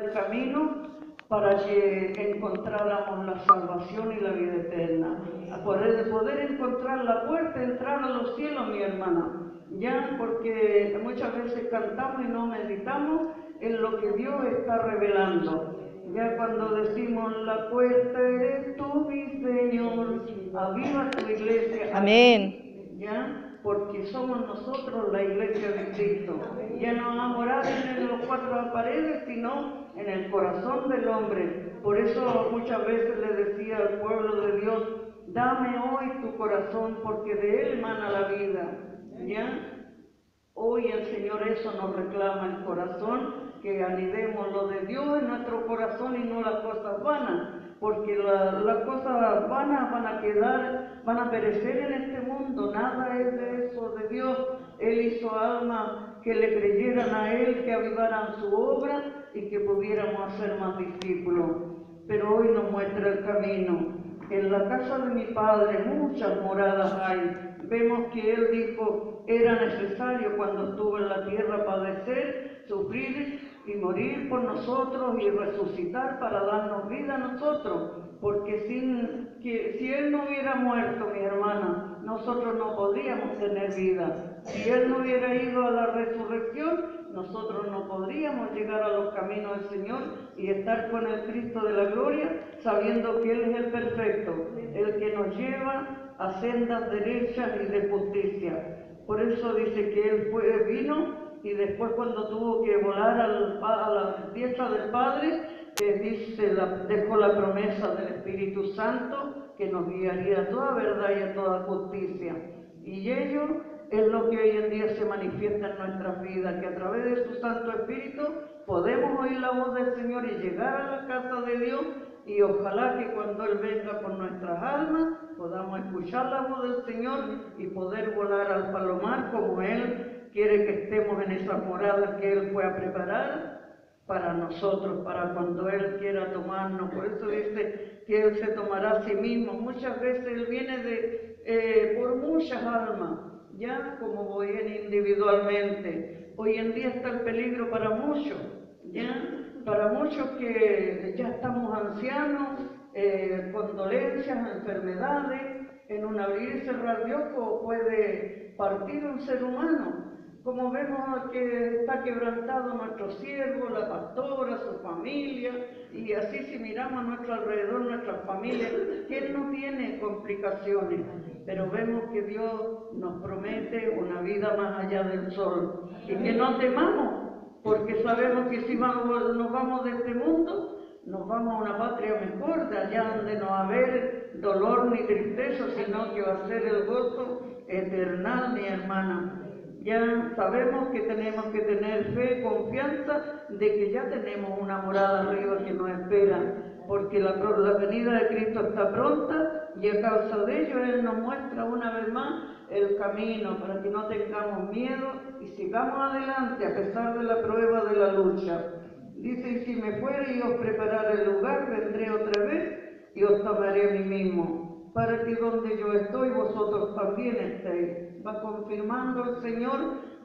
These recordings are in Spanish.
el camino para que encontráramos la salvación y la vida eterna. A poder encontrar la puerta, entrar a los cielos, mi hermana. Ya, porque muchas veces cantamos y no meditamos en lo que Dios está revelando. Ya cuando decimos la puerta eres tú, mi Señor, aviva tu iglesia. Amén. Ya, porque somos nosotros la iglesia de Cristo. Ya no ha morado en los cuatro paredes, sino en el corazón del hombre. Por eso muchas veces le decía al pueblo de Dios, dame hoy tu corazón, porque de él emana la vida. ¿Ya? Hoy el Señor eso nos reclama el corazón, que anidemos lo de Dios en nuestro corazón y no las cosas vanas, porque las cosas vanas van a quedar, van a perecer en este mundo, nada es de eso de Dios. Él hizo almas que le creyeran a Él, que avivaran su obra y que pudiéramos hacer más discípulos. Pero hoy nos muestra el camino. En la casa de mi Padre muchas moradas hay. Vemos que Él dijo, era necesario cuando estuvo en la tierra padecer, sufrir y morir por nosotros y resucitar para darnos vida a nosotros. Porque si Él no hubiera muerto, mi hermana, nosotros no podríamos tener vida. Si Él no hubiera ido a la resurrección, nosotros no podríamos llegar a los caminos del Señor y estar con el Cristo de la gloria, sabiendo que Él es el perfecto, el que nos lleva a sendas derechas y de justicia. Por eso dice que Él vino y después cuando tuvo que volar a la diestra del Padre, dejó la promesa del Espíritu Santo que nos guiaría a toda verdad y a toda justicia. Y ello es lo que hoy en día se manifiesta en nuestras vidas, que a través de su Santo Espíritu podemos oír la voz del Señor y llegar a la casa de Dios, y ojalá que cuando Él venga por nuestras almas podamos escuchar la voz del Señor y poder volar al palomar como Él quiere que estemos en esa morada que Él fue a preparar para nosotros, para cuando Él quiera tomarnos. Por eso dice que Él se tomará a sí mismo. Muchas veces Él viene por muchas almas, ya como voy individualmente. Hoy en día está el peligro para muchos, ya para muchos que ya estamos ancianos, con dolencias, enfermedades, en un abrir y cerrar de ojos puede partir un ser humano. Como vemos que está quebrantado nuestro siervo, la pastora, su familia, y así si miramos a nuestro alrededor, nuestras familias, ¿quién no tiene complicaciones? Pero vemos que Dios nos promete una vida más allá del sol, y que no temamos, porque sabemos que si nos vamos de este mundo, nos vamos a una patria mejor, de allá donde no va a haber dolor ni tristeza, sino que va a ser el gozo eternal, mi hermana. Ya sabemos que tenemos que tener fe, confianza de que ya tenemos una morada arriba que nos espera, porque la venida de Cristo está pronta y a causa de ello Él nos muestra una vez más el camino para que no tengamos miedo y sigamos adelante a pesar de la prueba de la lucha. Dice, y si me fuere y os prepararé el lugar, vendré otra vez y os tomaré a mí mismo, para que donde yo estoy vosotros también estéis. Va confirmando el Señor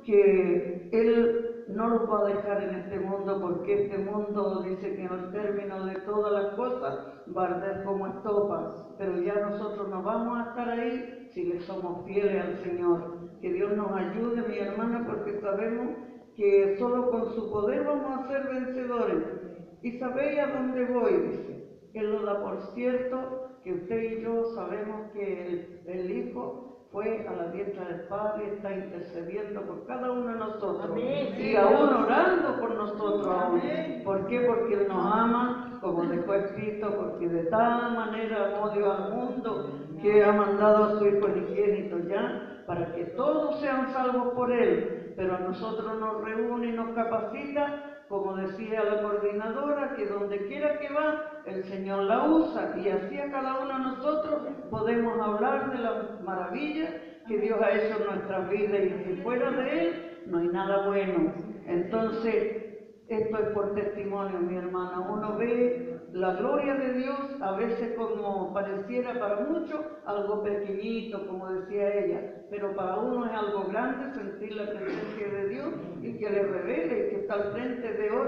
que Él no los va a dejar en este mundo, porque este mundo dice que al término de todas las cosas va a arder como estopa, pero ya nosotros no vamos a estar ahí si le somos fieles al Señor. Que Dios nos ayude, mi hermana, porque sabemos que solo con su poder vamos a ser vencedores. Y sabéis a dónde voy, dice. Él lo da por cierto que usted y yo sabemos que el Hijo fue a la diestra del Padre, está intercediendo por cada uno de nosotros. Amén. Y aún orando por nosotros aún. ¿Por qué? Porque Él nos ama, como dejó escrito, porque de tal manera amó Dios al mundo que ha mandado a su Hijo unigénito ya, para que todos sean salvos por Él. Pero a nosotros nos reúne y nos capacita, como decía la coordinadora, que donde quiera que va, el Señor la usa, y así a cada uno de nosotros podemos hablar de las maravillas que Dios ha hecho en nuestras vidas, y si fuera de Él no hay nada bueno. Entonces, esto es por testimonio, mi hermana. Uno ve la gloria de Dios, a veces como pareciera para muchos algo pequeñito, como decía ella, pero para uno es algo grande sentir la presencia de Dios y que le revele que está al frente de otro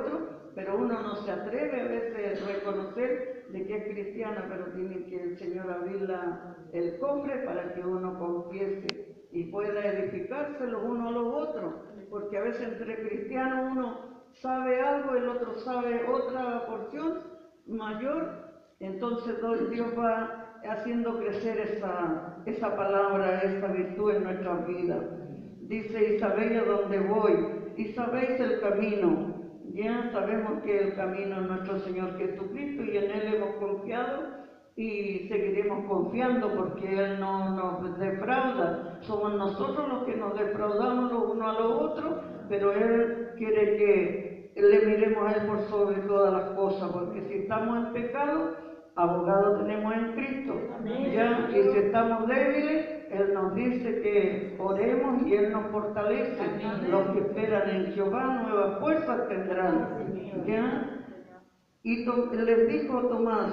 pero uno no se atreve a veces a reconocer de que es cristiana, pero tiene que el Señor abrir el cofre para que uno confiese y pueda edificarse los unos a los otros, porque a veces entre cristianos uno sabe algo, el otro sabe otra porción mayor, entonces Dios va haciendo crecer esa palabra, esa virtud en nuestras vidas. Dice, y sabéis a dónde voy, y sabéis el camino. Ya sabemos que el camino es nuestro Señor Jesucristo y en Él hemos confiado y seguiremos confiando porque Él no nos defrauda. Somos nosotros los que nos defraudamos los unos a los otros, pero Él quiere que le miremos a Él por sobre todas las cosas, porque si estamos en pecado, abogado tenemos en Cristo. Ya, y si estamos débiles, Él nos dice que oremos y Él nos fortalece. Los que esperan en Jehová nuevas fuerzas tendrán. ¿Ya? Y le dijo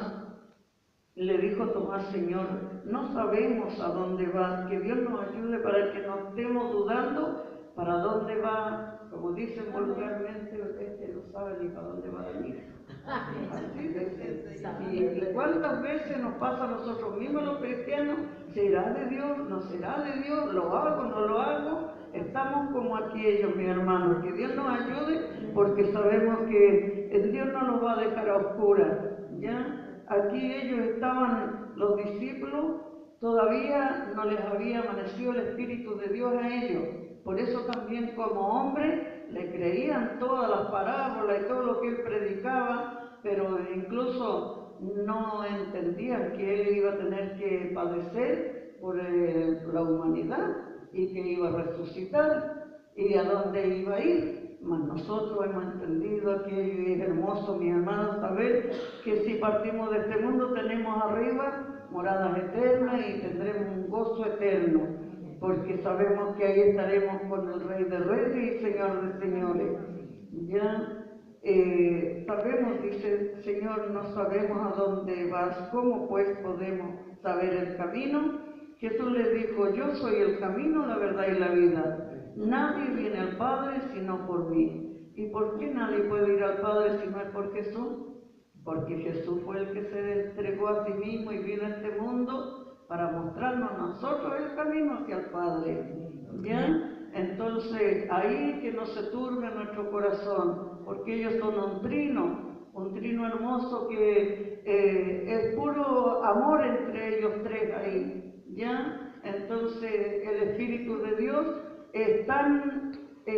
Tomás, Señor, no sabemos a dónde vas, que Dios nos ayude para que no estemos dudando para dónde va, como dicen vulgarmente, este no sabe ni para dónde va a venir. Así dicen. Y cuántas veces nos pasa a nosotros mismos los cristianos, ¿será de Dios? ¿No será de Dios? ¿Lo hago? ¿No lo hago? Estamos como aquellos, mi hermano, que Dios nos ayude porque sabemos que el Dios no nos va a dejar a oscuras, ¿ya? Aquí ellos estaban, los discípulos, todavía no les había amanecido el Espíritu de Dios a ellos. Por eso también como hombres le creían todas las parábolas y todo lo que él predicaba, pero incluso no entendían que él iba a tener que padecer por la humanidad y que iba a resucitar y a dónde iba a ir. Mas nosotros hemos entendido aquello y es hermoso, mi hermano, saber que si partimos de este mundo tenemos arriba moradas eternas y tendremos un gozo eterno, porque sabemos que ahí estaremos con el Rey de Reyes y Señor de Señores. Ya sabemos, dice el Señor, no sabemos a dónde vas, ¿cómo pues podemos saber el camino? Jesús le dijo, yo soy el camino, la verdad y la vida. Nadie viene al Padre sino por mí. ¿Y por qué nadie puede ir al Padre si no es por Jesús? Porque Jesús fue el que se entregó a sí mismo y vino a este mundo para mostrarnos a nosotros el camino hacia el Padre. ¿Ya? Entonces, ahí que no se turbe nuestro corazón, porque ellos son un trino hermoso que es puro amor entre ellos tres ahí. ¿Ya? Entonces, el Espíritu de Dios es tan,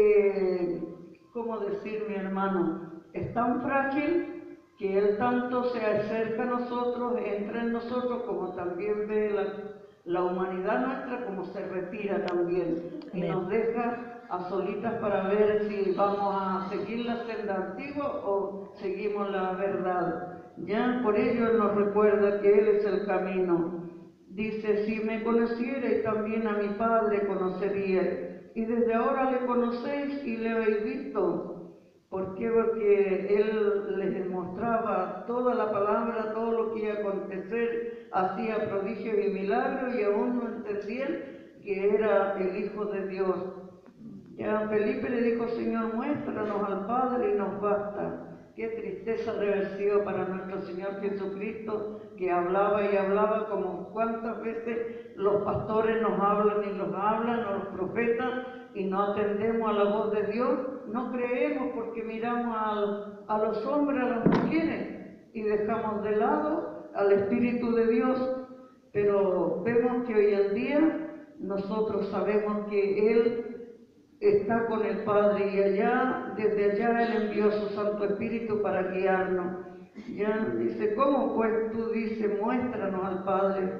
¿cómo decir, mi hermano? Es tan frágil que Él tanto se acerca a nosotros, entra en nosotros, como también ve la humanidad nuestra, como se retira también. Y nos deja a solitas para ver si vamos a seguir la senda antigua o seguimos la verdad. Ya por ello Él nos recuerda que Él es el camino. Dice, si me conocierais también a mi Padre conoceríais. Y desde ahora le conocéis y le habéis visto. ¿Por qué? Porque Él les mostraba toda la palabra, todo lo que iba a acontecer, hacía prodigios y milagros y aún no entendían que era el Hijo de Dios. Ya Felipe le dijo, Señor, muéstranos al Padre y nos basta. Qué tristeza debe haber sido para nuestro Señor Jesucristo, que hablaba y hablaba como cuántas veces los pastores nos hablan y nos hablan, o los profetas, y no atendemos a la voz de Dios, no creemos porque miramos a los hombres, a las mujeres, y dejamos de lado al Espíritu de Dios. Pero vemos que hoy en día nosotros sabemos que Él está con el Padre y desde allá Él envió su Santo Espíritu para guiarnos. Ya dice, ¿cómo pues tú dices, muéstranos al Padre?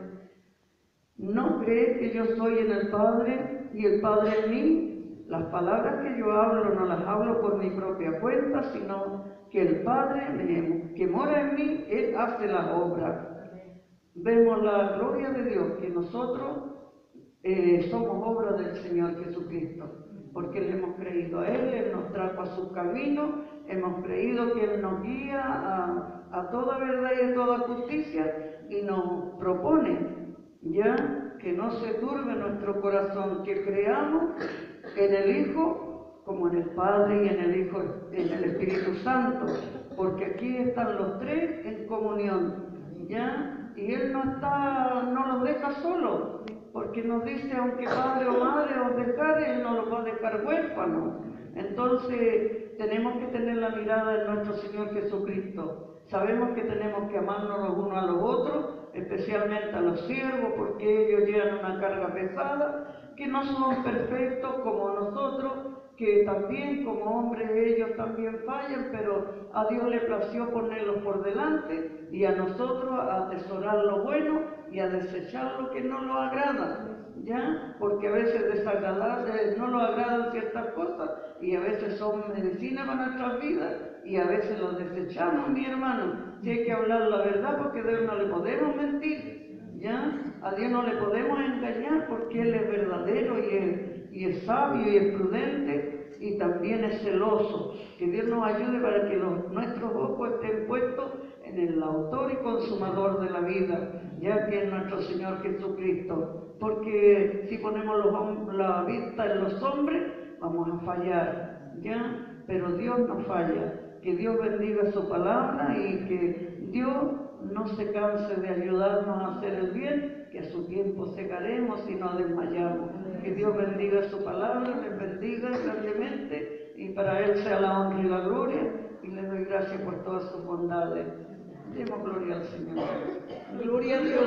¿No crees que yo soy en el Padre y el Padre en mí? Las palabras que yo hablo no las hablo por mi propia cuenta, sino que el Padre que mora en mí, Él hace la obra. Vemos la gloria de Dios, que nosotros somos obra del Señor Jesucristo, porque le hemos creído a Él nos trajo a su camino, hemos creído que Él nos guía a toda verdad y a toda justicia y nos propone ya que no se turbe nuestro corazón, que creamos en el Hijo como en el Padre y en el Hijo, en el Espíritu Santo, porque aquí están los tres en comunión, ¿ya? Y Él no los deja solos, porque nos dice, aunque padre o madre os dejare, Él no los va a dejar huérfanos. Entonces, tenemos que tener la mirada en nuestro Señor Jesucristo. Sabemos que tenemos que amarnos los unos a los otros, especialmente a los siervos, porque ellos llevan una carga pesada, que no son perfectos como nosotros, que también como hombres ellos también fallan, pero a Dios le plació ponerlos por delante y a nosotros a atesorar lo bueno y a desechar lo que no nos agrada, ¿ya? Porque a veces no nos agradan ciertas cosas y a veces son medicina para nuestras vidas y a veces los desechamos, mi hermano. Si hay que hablar la verdad, porque de Dios no le podemos mentir, ¿ya? A Dios no le podemos engañar porque Él es verdadero y es sabio y es prudente y también es celoso. Que Dios nos ayude para que nuestros ojos estén puestos en el autor y consumador de la vida, ya que es nuestro Señor Jesucristo. Porque si ponemos la vista en los hombres, vamos a fallar, ¿ya? Pero Dios no falla. Que Dios bendiga su palabra y que Dios no se canse de ayudarnos a hacer el bien, que a su tiempo segaremos y no desmayamos. Que Dios bendiga su palabra, les bendiga grandemente y para Él sea la honra y la gloria, y le doy gracias por todas sus bondades. Demos gloria al Señor. Gloria a Dios.